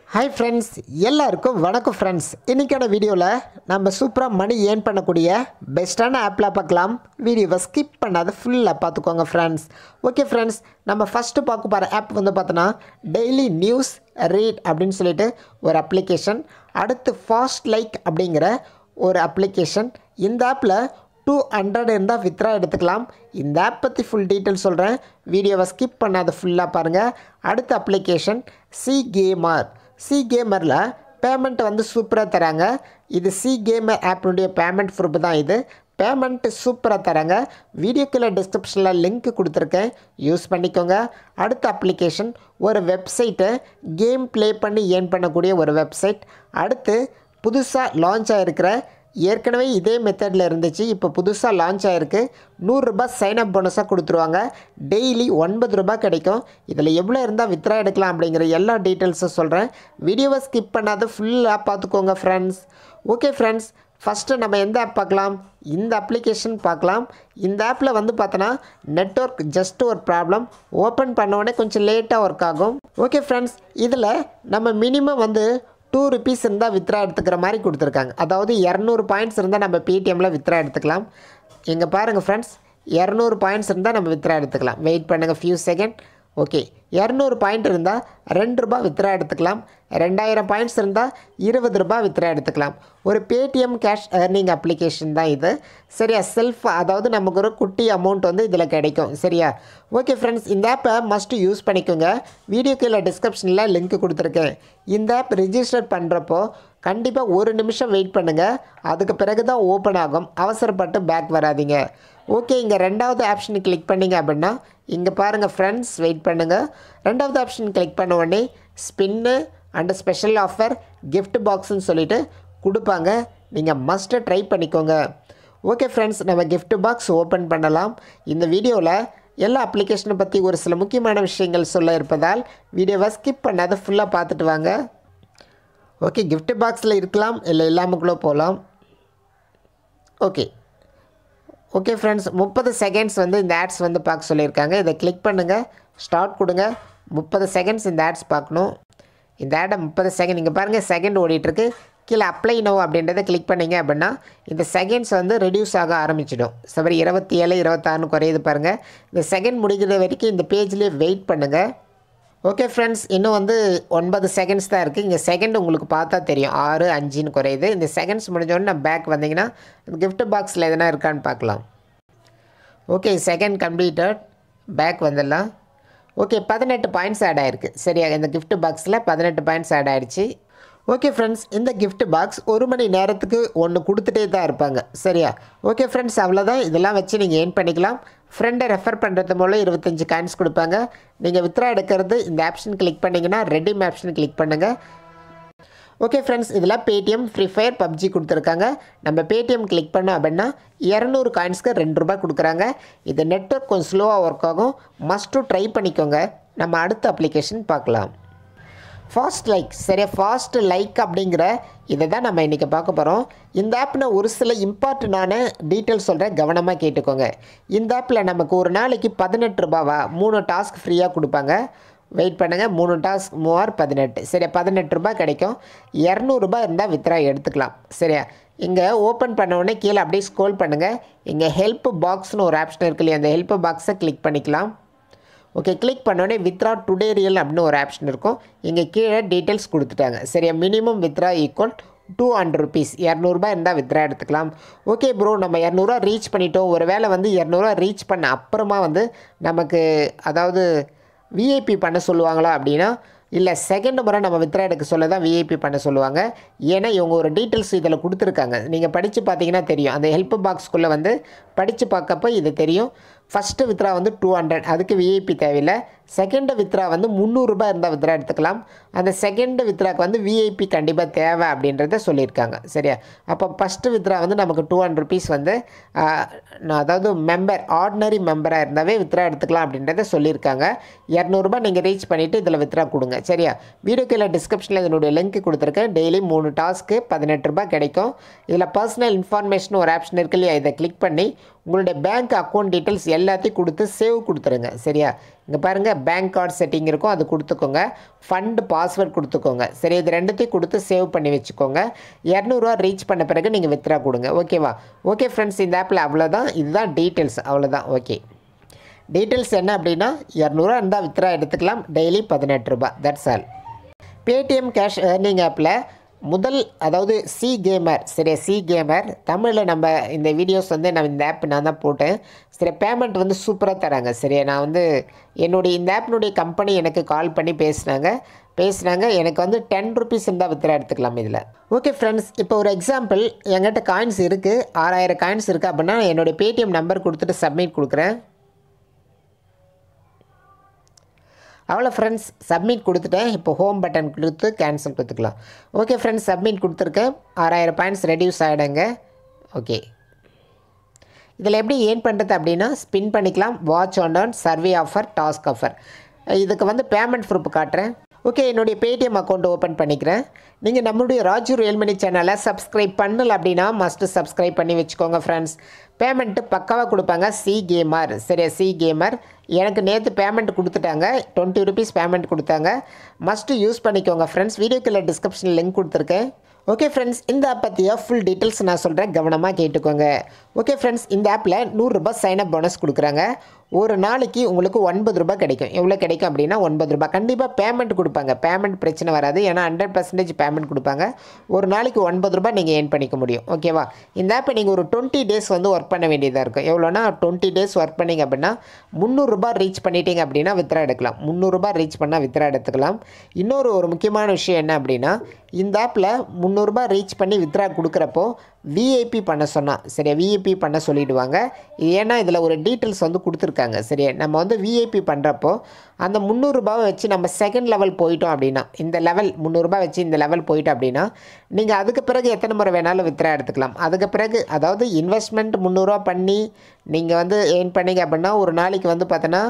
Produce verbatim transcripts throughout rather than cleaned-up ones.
Hi friends, எல்லாருக்கும் வணக்கம் friends. இன்னைக்கான வீடியோல நம்ம சூப்பரா மணி earn பண்ணக்கூடிய பெஸ்டான ஆப்ல பார்க்கலாம். வீடியோவை ஸ்கிப் பண்ணாத ஃபுல்லா பார்த்துக்கோங்க friends. ஓகே friends, நம்ம ஃபர்ஸ்ட் பார்க்க போற ஆப் வந்து பார்த்தனா டெய்லி நியூஸ் ரீட் அப்படினு சொல்லிட்டு ஒரு அப்ளிகேஷன். அடுத்து ஃபாஸ்ட் லைக் அப்படிங்கற ஒரு அப்ளிகேஷன். இந்த ஆப்ல two hundred இருந்தா வித்ரா எடுத்துக்கலாம். இந்த ஆப் பத்தி ஃபுல் டீடைல் சொல்றேன். வீடியோவை ஸ்கிப் பண்ணாத ஃபுல்லா பாருங்க. அடுத்த அப்ளிகேஷன் சி கேமர். சி கேமர்ல பேமெண்ட் வந்து சூப்பரா தராங்க. இது சி கேமர் ஆப்னுடைய பேமெண்ட் ப்ரூஃப் தான் இது. பேமெண்ட் சூப்பரா தராங்க. வீடியோக்குள்ள டிஸ்கிரிப்ஷன்ல லிங்க் கொடுத்திருக்கேன். யூஸ் பண்ணிக்கோங்க. அடுத்த அப்ளிகேஷன் ஒரு வெப்சைட் கேம் ப்ளே பண்ணி earn பண்ணக்கூடிய ஒரு வெப்சைட். அடுத்து புதுசா லான்ச் ஆயிருக்கிற ஏற்கனவே இதே மெத்தட்ல இருந்துச்சு. இப்போ புதுசா லான்ச் ஆயிருக்கு. நூறு ரூபாய் சைன் அப் போனஸா கொடுத்துருவாங்க. டெய்லி ஒன்பது ரூபாய் கிடைக்கும். இதில் எவ்வளோ இருந்தால் வித்ரா எடுக்கலாம் அப்படிங்கிற எல்லா டீட்டெயில்ஸும் சொல்கிறேன். வீடியோவை ஸ்கிப் பண்ணாத ஃபுல்லாக பார்த்துக்கோங்க ஃப்ரெண்ட்ஸ். ஓகே ஃப்ரெண்ட்ஸ், ஃபஸ்ட்டு நம்ம எந்த ஆப் பார்க்கலாம்? இந்த அப்ளிகேஷன் பார்க்கலாம். இந்த ஆப்பில் வந்து பார்த்தோன்னா நெட்வொர்க் ஜஸ்ட் ஒரு ப்ராப்ளம். ஓப்பன் பண்ண உடனே கொஞ்சம் லேட்டாக ஒர்க் ஆகும். ஓகே ஃப்ரெண்ட்ஸ், இதில் நம்ம மினிமம் வந்து டூ ருபீஸ் இருந்தால் வித்ரா எடுத்துக்கிற மாதிரி கொடுத்துருக்காங்க. அதாவது இரநூறு பாயிண்ட்ஸ் இருந்தால் நம்ம பேடிஎம்மில் வித்ரா எடுத்துக்கலாம். இங்கே பாருங்கள் ஃப்ரெண்ட்ஸ், இரநூறு பாயிண்ட்ஸ் இருந்தால் நம்ம வித்ரா எடுத்துக்கலாம். வெயிட் பண்ணுங்கள் ஃபியூ செகண்ட். ஓகே, இரநூறு பாயிண்ட் இருந்தால் ரெண்டு ரூபா வித்ரா எடுத்துக்கலாம். ரெண்டாயிரம் பாயிண்ட்ஸ் இருந்தால் இருபது ரூபா வித்ரா எடுத்துக்கலாம். ஒரு பேடிஎம் கேஷ் ஏர்னிங் அப்ளிகேஷன் தான் இது. சரியா? செல்ஃப், அதாவது நமக்கு ஒரு குட்டி அமௌண்ட் வந்து இதில் கிடைக்கும். சரியா? ஓகே ஃப்ரெண்ட்ஸ், இந்த ஆப்பை மஸ்ட்டு யூஸ் பண்ணிக்கோங்க. வீடியோக்கு இல்லை டிஸ்கிரிப்ஷனில் லிங்க் கொடுத்துருக்கேன். இந்த ஆப் ரிஜிஸ்டர் பண்ணுறப்போ கண்டிப்பாக ஒரு நிமிஷம் வெயிட் பண்ணுங்கள். அதுக்கு பிறகு தான் ஓப்பன் ஆகும். அவசரப்பட்டு பேக் வராதிங்க. ஓகே, இங்கே ரெண்டாவது ஆப்ஷன் கிளிக் பண்ணிங்க அப்படின்னா இங்கே பாருங்கள் ஃப்ரெண்ட்ஸ், வெயிட் பண்ணுங்கள். ரெண்டாவது ஆப்ஷன் கிளிக் பண்ண உடனே ஸ்பின்னு அண்டு ஸ்பெஷல் ஆஃபர் கிஃப்ட் பாக்ஸ்ன்னு சொல்லிட்டு கொடுப்பாங்க. நீங்கள் மஸ்ட்டு ட்ரை பண்ணிக்கோங்க. ஓகே ஃப்ரெண்ட்ஸ், நம்ம கிஃப்ட் பாக்ஸ் ஓப்பன் பண்ணலாம். இந்த வீடியோவில் எல்லா அப்ளிகேஷனை பற்றி ஒரு சில முக்கியமான விஷயங்கள் சொல்ல இருப்பதால் வீடியோவை ஸ்கிப் பண்ணாத ஃபுல்லாக பார்த்துட்டு வாங்க. ஓகே, கிஃப்ட் பாக்ஸில் இருக்கலாம், இல்லை இல்லாமக்குள்ளே போகலாம். ஓகே ஓகே ஃப்ரெண்ட்ஸ், முப்பது செகண்ட்ஸ் வந்து இந்த ஆட்ஸ் வந்து பார்க்க சொல்லியிருக்காங்க. இதை கிளிக் பண்ணுங்கள், ஸ்டார்ட் கொடுங்க. முப்பது செகண்ட்ஸ் இந்த ஆட்ஸ் பார்க்கணும். இந்த ஆடை முப்பது செகண்ட் இங்கே பாருங்கள், செகண்ட் ஓடிட்டுருக்கு. கீழே அப்ளை நோ அப்படின்றத கிளிக் பண்ணிங்க அப்படின்னா இந்த செகண்ட்ஸ் வந்து ரெடியூஸ் ஆக ஆரம்பிச்சிடும். சரி, இருபத்தி ஏழு இருபத்தாறுன்னு குறையுது பாருங்கள். இந்த செகண்ட் முடிக்கிற வரைக்கும் இந்த பேஜ்லேயே வெயிட் பண்ணுங்கள். ஓகே ஃப்ரெண்ட்ஸ், இன்னும் வந்து ஒன்பது செகண்ட்ஸ் தான் இருக்குது. இங்கே செகண்ட் உங்களுக்கு பார்த்தா தெரியும், ஆறு அஞ்சுன்னு குறையுது. இந்த செகண்ட்ஸ் முடிஞ்சோடனே நான் பேக் வந்தீங்கன்னா கிஃப்ட் பாக்ஸில் எதனா இருக்கான்னு பார்க்கலாம். Okay, second completed. பேக் வந்துடலாம். ஓகே, பதினெட்டு பாயிண்ட்ஸ் ஆட் ஆகிருக்கு. சரியா? இந்த கிஃப்ட் பாக்ஸில் பதினெட்டு பாயிண்ட்ஸ் ஆட் ஆகிடுச்சு. ஓகே ஃப்ரெண்ட்ஸ், இந்த கிஃப்ட் பாக்ஸ் ஒரு மணி நேரத்துக்கு ஒன்று கொடுத்துட்டே தான் இருப்பாங்க. சரியா? ஓகே ஃப்ரெண்ட்ஸ், அவ்வளோதான். இதெல்லாம் வச்சு நீங்கள் ஏர்ன் பண்ணிக்கலாம். ஃப்ரெண்டை ரெஃபர் பண்ணுறது மூலம் இருபத்தஞ்சி காயின்ஸ் கொடுப்பாங்க. நீங்கள் வித்ரா எடுக்கிறது இந்த ஆப்ஷன் கிளிக் பண்ணிங்கன்னா ரெடீம் ஆப்ஷன் கிளிக் பண்ணுங்கள். ஓகே ஃப்ரெண்ட்ஸ், இதில் பேடிஎம், ஃப்ரீ ஃபயர், பப்ஜி கொடுத்துருக்காங்க. நம்ம பேடிஎம் கிளிக் பண்ணோம் அப்படின்னா இரநூறு காயின்ஸ்க்கு ரெண்டு ரூபாய் கொடுக்குறாங்க. இது நெட்வொர்க் கொஞ்சம் ஸ்லோவாக ஒர்க் ஆகும். மஸ்ட்டு ட்ரை பண்ணிக்கோங்க. நம்ம அடுத்த அப்ளிகேஷன் பார்க்கலாம். Fast like. சரியா? ஃபாஸ்ட் லைக் அப்படிங்கிற இதை தான் நம்ம இன்றைக்கி பார்க்க போகிறோம். இந்த ஆப்பில் ஒரு சில இம்பார்ட்டண்டான டீட்டெயில்ஸ் சொல்கிறேன், கவனமாக கேட்டுக்கோங்க. இந்த ஆப்பில் நமக்கு ஒரு நாளைக்கு பதினெட்டு ரூபாவா மூணு டாஸ்க் ஃப்ரீயாக கொடுப்பாங்க. வெயிட் பண்ணுங்கள், மூணு டாஸ்க் மூவார் பதினெட்டு. சரியா? பதினெட்டு ரூபாய் கிடைக்கும். இரநூறுபா இருந்தால் வித்ரா எடுத்துக்கலாம். சரியா? இங்கே ஓப்பன் பண்ண உடனே கீழே அப்படியே ஸ்க்ரோல் பண்ணுங்கள். இங்கே ஹெல்ப் பாக்ஸ்னு ஒரு ஆப்ஷன் இருக்கு இல்லையா, அந்த ஹெல்ப் பாக்ஸை கிளிக் பண்ணிக்கலாம். ஓகே, கிளிக் பண்ணோடனே வித்ரா டுடே ரியல் அப்படின்னு ஒரு ஆப்ஷன் இருக்கும். இங்கே கீழே டீட்டெயில்ஸ் கொடுத்துட்டாங்க. சரியா? Minimum withdraw equal to hundred rupees. இரநூறுபா இருந்தால் வித்ரா எடுத்துக்கலாம். ஓகே ப்ரோ, நம்ம இரநூறுவா ரீச் பண்ணிட்டோம். ஒரு வேளை வந்து இரநூறுவா ரீச் பண்ண அப்புறமா வந்து நமக்கு அதாவது விஐபி பண்ண சொல்லுவாங்களா அப்படின்னா இல்லை, செகண்ட் முறை நம்ம வித்ரா எடுக்க சொல்ல தான் விஐபி பண்ண சொல்லுவாங்க. ஏன்னா இவங்க ஒரு டீட்டெயில்ஸ் இதில் கொடுத்துருக்காங்க. நீங்கள் படித்து பார்த்தீங்கன்னா தெரியும். அந்த ஹெல்ப் பாக்ஸ்க்குள்ளே வந்து படித்து பார்க்கப்போ இது தெரியும். ஃபஸ்ட்டு வித்ரா வந்து டூ ஹண்ட்ரட், அதுக்கு விஐபி தேவையில்லை. செகண்டு வித்ரா வந்து முந்நூறுரூபா இருந்தால் வித்ரா எடுத்துக்கலாம். அந்த செகண்டு வித்ராக்கு வந்து விஐபி கண்டிப்பாக தேவை அப்படின்றத சொல்லியிருக்காங்க. சரியா? அப்போ ஃபஸ்ட்டு வித்ரா வந்து நமக்கு டூ ஹண்ட்ரட் ருபீஸ் வந்து அதாவது மெம்பர் ஆர்டினரி மெம்பராக இருந்தாவே வித்ரா எடுத்துக்கலாம் அப்படின்றத சொல்லியிருக்காங்க. இரநூறுபா நீங்கள் ரீச் பண்ணிவிட்டு இதில் வித்ரா கொடுங்க. சரியா? வீடியோக்கு இல்லை டிஸ்கிரிப்ஷனில் இதனுடைய லிங்க் கொடுத்துருக்கேன். டெய்லி மூணு டாஸ்க்கு பதினெட்டு ரூபாய் கிடைக்கும். இதில் பர்சனல் இன்ஃபர்மேஷன் ஒரு ஆப்ஷன் இருக்கு இல்லையா, இதை கிளிக் பண்ணி உங்களுடைய பேங்க் அக்கௌண்ட் டீட்டெயில்ஸ் எல்லாத்தையும் கொடுத்து சேவ் கொடுத்துருங்க. சரியா? இங்கே பாருங்கள், பேங்க் கார்டு செட்டிங் இருக்கும், அது கொடுத்துக்கோங்க. ஃபண்டு பாஸ்வேர்ட் கொடுத்துக்கோங்க. சரி, இது ரெண்டுத்தையும் கொடுத்து சேவ் பண்ணி வச்சுக்கோங்க. இரநூறுவா ரீச் பண்ண பிறகு நீங்கள் வித்ரா கொடுங்க. ஓகேவா? ஓகே ஃப்ரெண்ட்ஸ், இந்த ஆப்பில் அவ்வளோதான். இதுதான் டீட்டெயில்ஸ், அவ்வளோதான். ஓகே, டீட்டெயில்ஸ் என்ன அப்படின்னா இரநூறுவா இருந்தால் வித்ரா எடுத்துக்கலாம். டெய்லி பதினெட்டு ரூபா. That's all. Paytm cash earning ஆப்பில் முதல், அதாவது சி கேமர். சரியா? சி கேமர் தமிழில் நம்ம இந்த வீடியோஸ் வந்து நான் இந்த ஆப் நான் தான் போட்டேன். சரி, பேமெண்ட் வந்து சூப்பராக தராங்க. சரியா? நான் வந்து என்னுடைய இந்த ஆப்பினுடைய கம்பெனி எனக்கு கால் பண்ணி பேசினாங்க பேசுனாங்க எனக்கு வந்து டென் ருபீஸ் இருந்தால் வித்ரா எடுத்துக்கலாம் இதில். ஓகே ஃப்ரெண்ட்ஸ், இப்போ ஒரு எக்ஸாம்பிள், என்கிட்ட காயின்ஸ் இருக்குது, ஆறாயிரம் காயின்ஸ் இருக்குது அப்படின்னா என்னுடைய பேடிஎம் நம்பர் கொடுத்துட்டு சப்மிட் கொடுக்குறேன். அவ்வளோ ஃப்ரெண்ட்ஸ், சப்மிட் கொடுத்துட்டேன். இப்போ ஹோம் பட்டன் கொடுத்து கேன்சல் கொடுத்துக்கலாம். ஓகே ஃப்ரெண்ட்ஸ், சப்மிட் கொடுத்துருக்கேன். ஆறாயிரம் பாயிண்ட்ஸ் ரெடியூஸ் ஆகிடுங்க. ஓகே, இதில் எப்படி ஏர்ன் பண்ணுறது அப்படின்னா ஸ்பின் பண்ணிக்கலாம். Watch on on, survey offer, task offer. இதுக்கு வந்து பேமெண்ட் ப்ரூஃப் காட்டுறேன். ஓகே, என்னுடைய பேடிஎம் அக்கௌண்ட் ஓப்பன் பண்ணிக்கிறேன். நீங்கள் நம்மளுடைய ராஜு ரியல்மணி சேனலை சப்ஸ்கிரைப் பண்ணல அப்படின்னா மஸ்ட்டு சப்ஸ்கிரைப் பண்ணி வச்சுக்கோங்க ஃப்ரெண்ட்ஸ். பேமெண்ட்டு பக்காவாக கொடுப்பாங்க. C gamer. சரியா? சி கேமர் எனக்கு நேற்று பேமெண்ட் கொடுத்துட்டாங்க. டுவெண்ட்டி ருபீஸ் பேமெண்ட் கொடுத்தாங்க. மஸ்ட்டு யூஸ் பண்ணிக்கோங்க ஃப்ரெண்ட்ஸ். வீடியோக்குள்ள டிஸ்கிரிப்ஷனில் லிங்க் கொடுத்துருக்கேன். ஓகே ஃப்ரெண்ட்ஸ், இந்த ஆப் பற்றிய ஃபுல் டீட்டெயில்ஸ் நான் சொல்கிறேன், கவனமாக கேட்டுக்கோங்க. ஓகே ஃப்ரெண்ட்ஸ், இந்த ஆப்பில் நூறுரூபா சைனப் போனஸ் கொடுக்குறாங்க. ஒரு நாளைக்கு உங்களுக்கு ஒன்பது ரூபாய் கிடைக்கும். எவ்வளோ கிடைக்கும் அப்படின்னா ஒன்பது ரூபாய். கண்டிப்பாக பேமெண்ட் கொடுப்பாங்க. பேமெண்ட் பிரச்சனை வராது, ஏன்னா ஹண்ட்ரட் பர்சன்டேஜ் பேமெண்ட் கொடுப்பாங்க. ஒரு நாளைக்கு ஒன்பது ரூபாய் நீங்கள் ஏர்ன் பண்ணிக்க முடியும். ஓகேவா? இந்த ஆப்பை நீங்கள் ஒரு டுவெண்ட்டி டேஸ் வந்து ஒர்க் பண்ண வேண்டியதாக இருக்கும். எவ்வளோனா டுவெண்ட்டி டேஸ் ஒர்க் பண்ணிங்க அப்படின்னா முந்நூறுரூபா ரீச் பண்ணிட்டீங்க அப்படின்னா வித்ரா எடுக்கலாம். முந்நூறுரூபா ரீச் பண்ணால் வித்ரா எடுத்துக்கலாம். இன்னொரு ஒரு முக்கியமான விஷயம் என்ன அப்படின்னா, இந்த ஆப்பில் முந்நூறுரூபா ரீச் பண்ணி வித்ரா கொடுக்குறப்போ விஐபி பண்ண சொன்னால், சரியா, விஐபி பண்ண சொல்லிவிடுவாங்க. ஏன்னா இதில் ஒரு டீட்டெயில்ஸ் வந்து கொடுத்துருக்காங்க. சரியா? நம்ம வந்து விஐபி பண்ணுறப்போ அந்த முந்நூறுரூபாவை வச்சு நம்ம செகண்ட் லெவல் போயிட்டோம் அப்படின்னா, இந்த லெவல் முந்நூறுரூபா வச்சு இந்த லெவல் போயிட்டோம் அப்படின்னா நீங்கள் அதுக்கு பிறகு எத்தனை முறை வேணாலும் வித்ரா எடுத்துக்கலாம். அதுக்கு பிறகு, அதாவது இன்வெஸ்ட்மெண்ட் முந்நூறுரூவா பண்ணி நீங்கள் வந்து ஏர்ன் பண்ணிங்க அப்படின்னா ஒரு நாளைக்கு வந்து பார்த்தோன்னா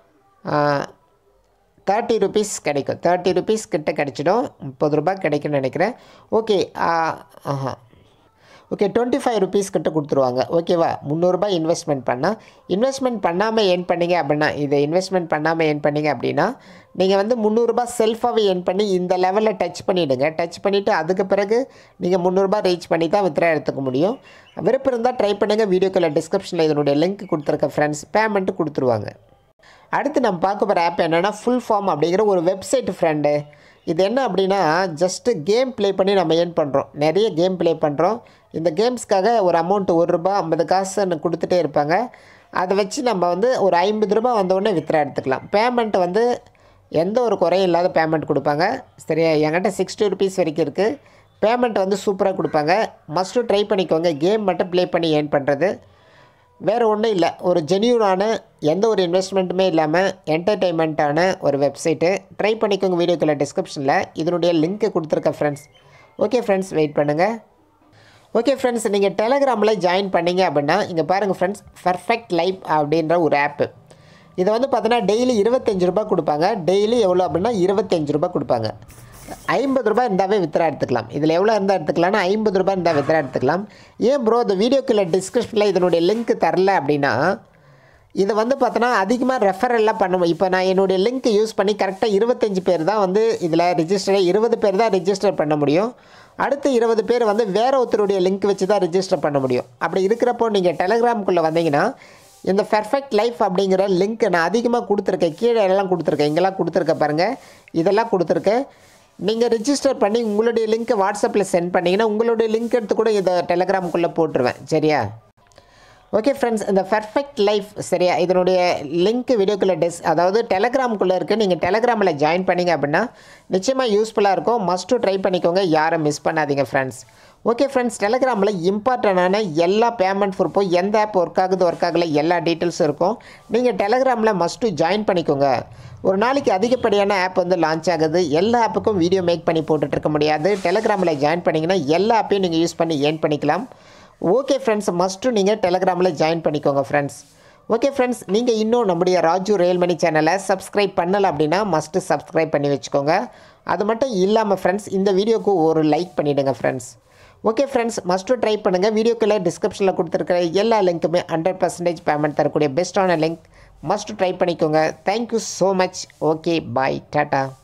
தேர்ட்டி ருபீஸ் கிடைக்கும். தேர்ட்டி ருபீஸ் கிட்ட கிடைச்சிடும். முப்பது ரூபாய் கிடைக்கும்னு நினைக்கிறேன். ஓகே, ஆஹா ஓகே, டுவெண்ட்டி ஃபைவ் ருபீஸ் கிட்ட கொடுத்துருவாங்க. ஓகேவா? முந்நூறுரூபா இன்வெஸ்ட்மெண்ட் பண்ணால், இன்வெஸ்ட்மெண்ட் பண்ணாமல் ஏர்ன் பண்ணிங்க அப்படின்னா, இதை இன்வெஸ்ட்மெண்ட் பண்ணாமல் ஏர்ன் பண்ணிங்க அப்படின்னா நீங்கள் வந்து முந்நூறுரூபா செல்ஃபாகவே ஏர்ன் பண்ணி இந்த லெவலில் டச் பண்ணிவிடுங்க. டச் பண்ணிவிட்டு அதுக்கு பிறகு நீங்கள் முந்நூறுரூபா ரீச் பண்ணி தான் வித்ரா எடுத்துக்க முடியும். விருப்பம் இருந்தால் ட்ரை பண்ணுங்கள். வீடியோக்குள்ள டிஸ்கிரிப்ஷனில் இதனுடைய லிங்க் கொடுத்துருக்க ஃப்ரெண்ட்ஸ். பேமெண்ட்டு கொடுத்துருவாங்க. அடுத்து நம்ம பார்க்க போகிற ஆப் என்னென்னா ஃபுல் ஃபார்ம் அப்படிங்கிற ஒரு வெப்சைட் ஃப்ரெண்டு. இது என்ன அப்படின்னா ஜஸ்ட்டு கேம் ப்ளே பண்ணி நம்ம ஏர்ன் பண்ணுறோம். நிறைய கேம் ப்ளே பண்ணுறோம். இந்த கேம்ஸ்க்காக ஒரு அமௌண்ட்டு ஒரு ரூபா ஐம்பது காசுன்னு கொடுத்துட்டே இருப்பாங்க. அதை வச்சு நம்ம வந்து ஒரு ஐம்பது ரூபா வந்தோடனே வித்ரா எடுத்துக்கலாம். பேமெண்ட் வந்து எந்த ஒரு குறையும் இல்லாத பேமெண்ட் கொடுப்பாங்க. சரியா? என்கிட்ட சிக்ஸ்டி ருபீஸ் வரைக்கும் இருக்குது. பேமெண்ட் வந்து சூப்பராக கொடுப்பாங்க. மஸ்ட்டு ட்ரை பண்ணிக்கோங்க. கேம் மட்டும் ப்ளே பண்ணி ஏர்ன் பண்ணுறது வேறு ஒன்றும் இல்லை. ஒரு ஜென்யூனான எந்த ஒரு இன்வெஸ்ட்மெண்ட்டுமே இல்லாமல் என்டர்டெயின்மெண்ட்டான ஒரு வெப்சைட்டு. ட்ரை பண்ணிக்கோங்க. வீடியோக்குள்ள டிஸ்கிரிப்ஷனில் இதனுடைய லிங்க்கு கொடுத்துருக்க ஃப்ரெண்ட்ஸ். ஓகே ஃப்ரெண்ட்ஸ், வெயிட் பண்ணுங்கள். ஓகே ஃப்ரெண்ட்ஸ், நீங்கள் டெலகிராமில் ஜாயின் பண்ணிங்க அப்படின்னா இங்கே பாருங்கள் ஃப்ரெண்ட்ஸ், பர்ஃபெக்ட் லைஃப் அப்படின்ற ஒரு ஆப்பு. இதை வந்து பார்த்தோன்னா டெய்லி இருபத்தஞ்சி ரூபா கொடுப்பாங்க. டெய்லி எவ்வளோ அப்படின்னா இருபத்தஞ்சி ரூபா கொடுப்பாங்க. ஐம்பது ரூபாய் இருந்தாவே வித்ரா எடுத்துக்கலாம். இதில் எவ்வளோ இருந்தால் எடுத்துக்கலாம்னா ஐம்பது ரூபாய் இருந்தால் வித்ரா எடுத்துக்கலாம். ஏன் ப்ரோ இந்த வீடியோக்குள்ள டிஸ்கிரிப்ஷனில் இதனுடைய லிங்க் தரல அப்படின்னா, இதை வந்து பார்த்தோன்னா அதிகமாக ரெஃபரெல்லாம் பண்ணுவோம். இப்போ நான் என்னுடைய லிங்க் யூஸ் பண்ணி கரெக்டாக இருபத்தஞ்சி பேர் தான் வந்து இதில் ரிஜிஸ்டர், இருபது பேர் தான் ரிஜிஸ்டர் பண்ண முடியும். அடுத்து இருபது பேர் வந்து வேறு ஒருத்தருடைய லிங்க் வச்சு தான் ரிஜிஸ்டர் பண்ண முடியும். அப்படி இருக்கிறப்போ நீங்கள் டெலகிராமுக்குள்ளே வந்தீங்கன்னா இந்த பர்ஃபெக்ட் லைஃப் அப்படிங்கிற லிங்க் நான் அதிகமாக கொடுத்துருக்கேன். கீழே எல்லாம் கொடுத்துருக்கேன். இங்கெல்லாம் கொடுத்துருக்கேன் பாருங்கள், இதெல்லாம் கொடுத்துருக்கேன். நீங்கள் ரிஜிஸ்டர் பண்ணி உங்களுடைய லிங்க்கை வாட்ஸ்அப்பில் சென்ட் பண்ணிங்கன்னா உங்களுடைய லிங்க் எடுத்து கூட இதை டெலகிராமுக்குள்ளே போட்டுருவேன். சரியா? ஓகே ஃப்ரெண்ட்ஸ், இந்த பர்ஃபெக்ட் லைஃப், சரியா, இதனுடைய லிங்க் வீடியோக்குள்ளே டிஸ் அதாவது டெலகிராமுக்குள்ளே இருக்குது. நீங்கள் டெலகிராமில் ஜாயின் பண்ணிங்க அப்படின்னா நிச்சயமாக யூஸ்ஃபுல்லாக இருக்கும். மஸ்ட்டு ட்ரை பண்ணிக்கோங்க. யாரும் மிஸ் பண்ணாதீங்க ஃப்ரெண்ட்ஸ். ஓகே ஃப்ரெண்ட்ஸ், டெலகிராமில் இம்பார்ட்டண்டான எல்லா பேமெண்ட் ப்ரூஃபும், எந்த ஆப் ஒர்க் ஆகுது ஒர்க் ஆகலை எல்லா டீட்டெயில்ஸும் இருக்கும். நீங்கள் டெலகிராமில் மஸ்ட்டு ஜாயின் பண்ணிக்கோங்க. ஒரு நாளைக்கு அதிகப்படியான ஆப் வந்து லான்ச் ஆகுது. எல்லா ஆப்புக்கும் வீடியோ மேக் பண்ணி போட்டுட்ருக்க முடியாது. டெலகிராமில் ஜாயின் பண்ணிங்கன்னா எல்லா ஆப்பையும் நீங்கள் யூஸ் பண்ணி ஏர்ன் பண்ணிக்கலாம். ஓகே ஃப்ரெண்ட்ஸ், மஸ்ட்டு நீங்கள் டெலகிராமில் ஜாயின் பண்ணிக்கோங்க ஃப்ரெண்ட்ஸ். ஓகே ஃப்ரெண்ட்ஸ், நீங்கள் இன்னும் நம்முடைய ராஜு ரியல்மணி சேனலை சப்ஸ்கிரைப் பண்ணலை அப்படின்னா மஸ்ட்டு சப்ஸ்கிரைப் பண்ணி வச்சுக்கோங்க. அது மட்டும் இல்லாமல் ஃப்ரெண்ட்ஸ், இந்த வீடியோக்கு ஒரு லைக் பண்ணிவிடுங்க friends. Okay friends, must try பண்ணுங்கள். வீடியோக்குள்ளே டிஸ்கிரிப்ஷனில் கொடுத்துருக்கிற எல்லா லிங்க்குமே ஹண்ட்ரட் பர்சன்டேஜ் பேமெண்ட் தரக்கூடிய பெஸ்ட்டான லிங்க். மஸ்ட்டு ட்ரை பண்ணிக்கோங்க. Thank you so much. Okay, bye, tata.